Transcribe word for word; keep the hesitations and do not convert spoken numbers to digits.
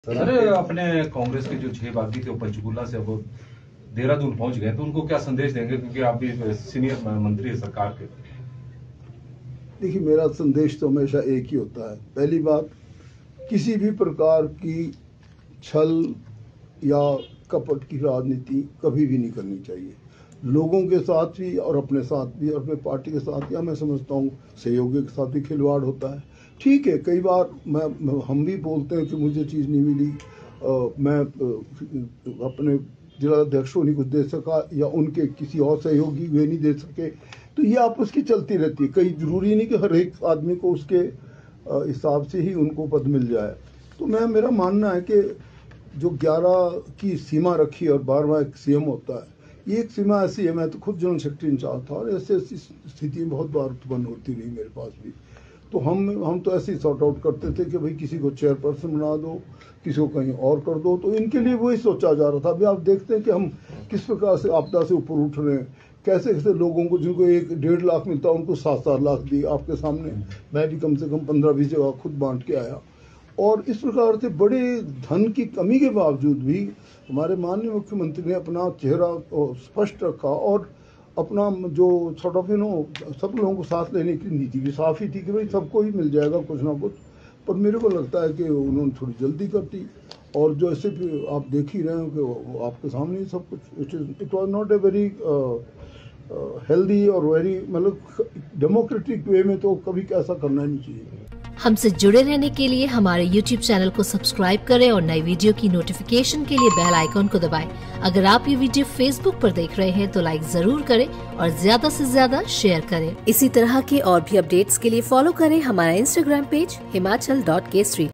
Sir अपने कांग्रेस के जो छह बागी थे वो पंचकूला से अब देहरादून पहुंच गए, तो उनको क्या संदेश देंगे, क्योंकि आप भी सीनियर मंत्री है सरकार के। देखिए, मेरा संदेश तो हमेशा एक ही होता है। पहली बात, किसी भी प्रकार की छल या कपट की राजनीति कभी भी नहीं करनी चाहिए। लोगों के साथ भी और अपने साथ भी और अपने पार्टी के साथ, या मैं समझता हूँ सहयोगी के साथ भी खिलवाड़ होता है। ठीक है, कई बार मैं, मैं हम भी बोलते हैं कि मुझे चीज़ नहीं मिली, आ, मैं आ, अपने जिला अध्यक्ष को नहीं कुछ दे सका या उनके किसी और सहयोगी वे नहीं दे सके, तो ये आपस की चलती रहती है। कई जरूरी नहीं कि हर एक आदमी को उसके हिसाब से ही उनको पद मिल जाए। तो मैं मेरा मानना है कि जो ग्यारह की सीमा रखी और बारहवां एक सीएम होता है, ये एक सीमा ऐसी है। मैं तो खुद जनरल सेक्रेटरी इंचार्ज था और ऐसे ऐसी स्थिति बहुत बार उत्पन्न होती रही मेरे पास भी। तो हम हम तो ऐसे ही सॉर्ट आउट करते थे कि भाई किसी को चेयरपर्सन बना दो, किसी को कहीं और कर दो। तो इनके लिए वही सोचा जा रहा था। अभी आप देखते हैं कि हम किस प्रकार से आपदा से ऊपर उठ रहे हैं, कैसे कैसे लोगों को जिनको एक डेढ़ लाख मिलता है उनको सात सात लाख दिए आपके सामने। मैं भी कम से कम पंद्रह बीस जगह खुद बांट के आया। और इस प्रकार से बड़े धन की कमी के बावजूद भी हमारे माननीय मुख्यमंत्री ने अपना चेहरा स्पष्ट रखा और अपना जो सॉर्ट ऑफ यू नो सब लोगों को साथ लेने की नीति भी साफ ही थी कि भाई सबको ही मिल जाएगा कुछ ना कुछ। पर मेरे को लगता है कि उन्होंने थोड़ी जल्दी कर दी और जो ऐसे भी आप देख ही रहे हो कि वो आपके सामने ही सब कुछ। It is it was not a very healthy और वेरी मतलब डेमोक्रेटिक वे में तो कभी ऐसा करना नहीं चाहिए। हमसे जुड़े रहने के लिए हमारे यूट्यूब चैनल को सब्सक्राइब करें और नई वीडियो की नोटिफिकेशन के लिए बेल आइकॉन को दबाएं। अगर आप ये वीडियो फेसबुक पर देख रहे हैं तो लाइक जरूर करें और ज्यादा से ज्यादा शेयर करें। इसी तरह के और भी अपडेट्स के लिए फॉलो करें हमारा Instagram page Himachal dot Kesari.